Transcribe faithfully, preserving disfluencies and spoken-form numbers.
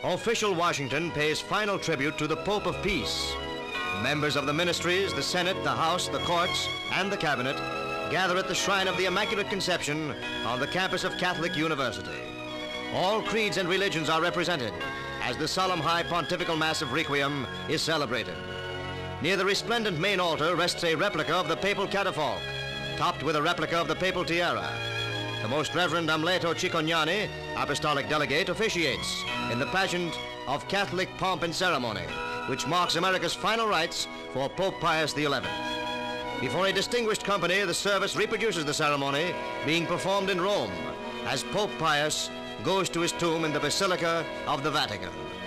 official Washington pays final tribute to the Pope of Peace. Members of the ministries, the Senate, the House, the courts, and the Cabinet gather at the shrine of the Immaculate Conception on the campus of Catholic University. All creeds and religions are represented as the solemn high pontifical mass of Requiem is celebrated. Near the resplendent main altar rests a replica of the papal catafalque, topped with a replica of the papal tiara. The Most Reverend Amleto Cicognani, Apostolic Delegate, officiates in the pageant of Catholic pomp and ceremony, which marks America's final rites for Pope Pius the eleventh. Before a distinguished company, the service reproduces the ceremony being performed in Rome as Pope Pius goes to his tomb in the Basilica of the Vatican.